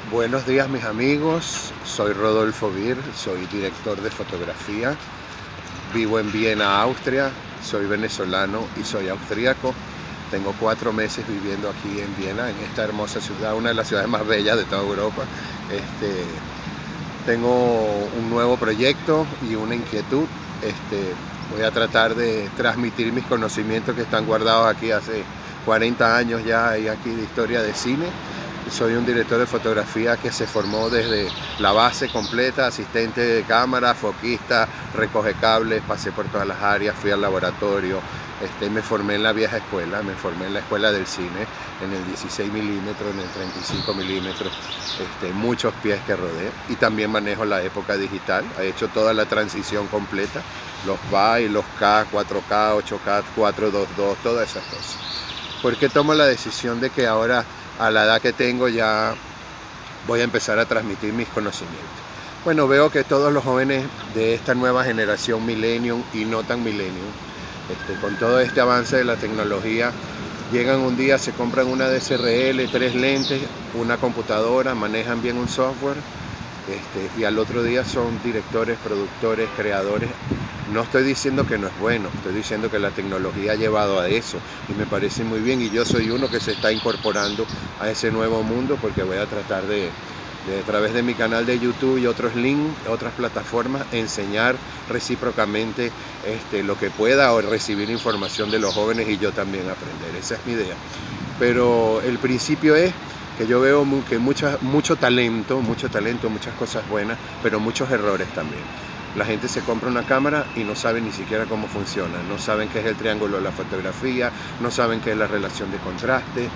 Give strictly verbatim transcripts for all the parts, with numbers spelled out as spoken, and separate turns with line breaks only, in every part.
Buenos días mis amigos, soy Rodolfo Bir, soy director de fotografía, vivo en Viena, Austria, soy venezolano y soy austríaco. Tengo cuatro meses viviendo aquí en Viena, en esta hermosa ciudad, una de las ciudades más bellas de toda Europa. Este, tengo un nuevo proyecto y una inquietud. Este, voy a tratar de transmitir mis conocimientos que están guardados aquí hace cuarenta años ya y aquí de historia de cine. Soy un director de fotografía que se formó desde la base completa, asistente de cámara, foquista, recoge cables, pasé por todas las áreas, fui al laboratorio, este, me formé en la vieja escuela, me formé en la escuela del cine, en el dieciséis milímetros, en el treinta y cinco milímetros, este, muchos pies que rodé, y también manejo la época digital, he hecho toda la transición completa, los B A I, los K, cuatro K, ocho K, cuatrocientos veintidós, todas esas cosas. ¿Por qué tomo la decisión de que ahora, a la edad que tengo, ya voy a empezar a transmitir mis conocimientos? Bueno, veo que todos los jóvenes de esta nueva generación millennium y no tan millennium, este, con todo este avance de la tecnología, llegan un día, se compran una D S R L, tres lentes, una computadora, manejan bien un software, este, y al otro día son directores, productores, creadores. No estoy diciendo que no es bueno, estoy diciendo que la tecnología ha llevado a eso y me parece muy bien, y yo soy uno que se está incorporando a ese nuevo mundo, porque voy a tratar de, de a través de mi canal de YouTube y otros links, otras plataformas, enseñar recíprocamente este, lo que pueda, o recibir información de los jóvenes y yo también aprender. Esa es mi idea. Pero el principio es que yo veo que mucha, mucho talento, mucho talento, muchas cosas buenas, pero muchos errores también. La gente se compra una cámara y no sabe ni siquiera cómo funciona, no saben qué es el triángulo de la fotografía, no saben qué es la relación de contraste.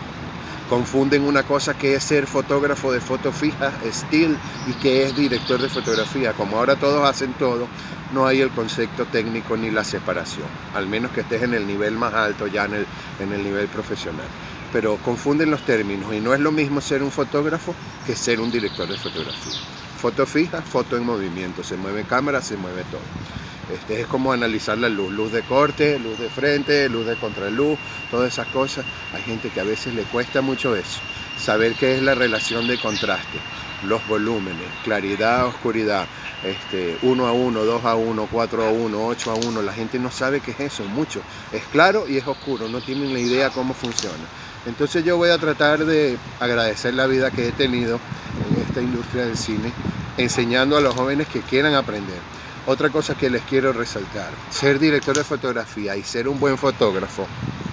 Confunden una cosa que es ser fotógrafo de foto fija, still, y que es director de fotografía. Como ahora todos hacen todo, no hay el concepto técnico ni la separación, al menos que estés en el nivel más alto, ya en el, en el nivel profesional. Pero confunden los términos, y no es lo mismo ser un fotógrafo que ser un director de fotografía. Foto fija, foto en movimiento, se mueve cámara, se mueve todo. Este, es como analizar la luz, luz de corte, luz de frente, luz de contraluz, todas esas cosas. Hay gente que a veces le cuesta mucho eso, saber qué es la relación de contraste, los volúmenes, claridad, oscuridad, este, uno a uno, dos a uno, cuatro a uno, ocho a uno. La gente no sabe qué es eso, mucho. Es claro y es oscuro, no tienen la idea cómo funciona. Entonces yo voy a tratar de agradecer la vida que he tenido en esta industria del cine, enseñando a los jóvenes que quieran aprender. Otra cosa que les quiero resaltar: ser director de fotografía y ser un buen fotógrafo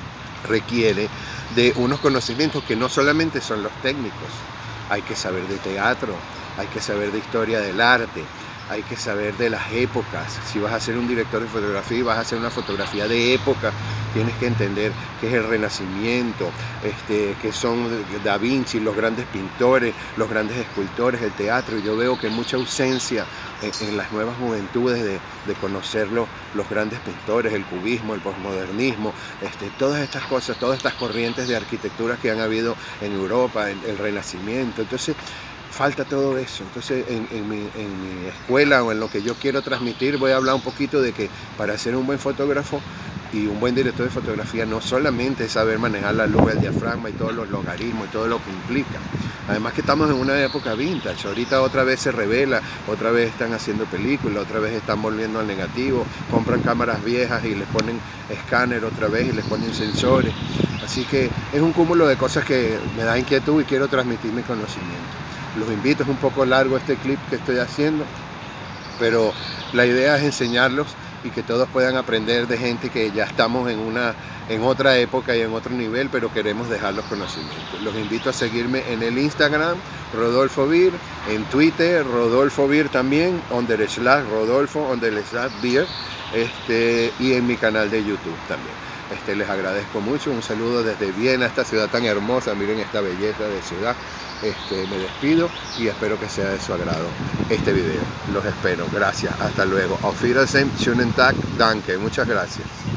requiere de unos conocimientos que no solamente son los técnicos. Hay que saber de teatro, hay que saber de historia del arte, hay que saber de las épocas. Si vas a ser un director de fotografía y vas a hacer una fotografía de época, tienes que entender qué es el Renacimiento, este, qué son Da Vinci, los grandes pintores, los grandes escultores, el teatro. Yo veo que hay mucha ausencia en, en las nuevas juventudes de, de conocer los, los grandes pintores, el cubismo, el posmodernismo, este, todas estas cosas, todas estas corrientes de arquitectura que han habido en Europa, en el Renacimiento. Entonces, falta todo eso. Entonces en, en, mi, en mi escuela, o en lo que yo quiero transmitir, voy a hablar un poquito de que para ser un buen fotógrafo y un buen director de fotografía no solamente es saber manejar la luz, el diafragma y todos los logaritmos y todo lo que implica. Además que estamos en una época vintage, ahorita otra vez se revela, otra vez están haciendo películas, otra vez están volviendo al negativo, compran cámaras viejas y les ponen escáner otra vez y les ponen sensores. Así que es un cúmulo de cosas que me da inquietud y quiero transmitir mi conocimiento. Los invito, es un poco largo este clip que estoy haciendo, pero la idea es enseñarlos y que todos puedan aprender de gente que ya estamos en, una, en otra época y en otro nivel, pero queremos dejar los conocimientos. Los invito a seguirme en el Instagram, Rodolfo Bir, en Twitter, Rodolfo Bir también, under slash Rodolfo, under slash Bir, este, y en mi canal de YouTube también. Este, les agradezco mucho, un saludo desde Viena, esta ciudad tan hermosa, miren esta belleza de ciudad. Este, me despido y espero que sea de su agrado este video. Los espero, gracias, hasta luego. Auf Wiedersehen, schönen Tag, danke, muchas gracias.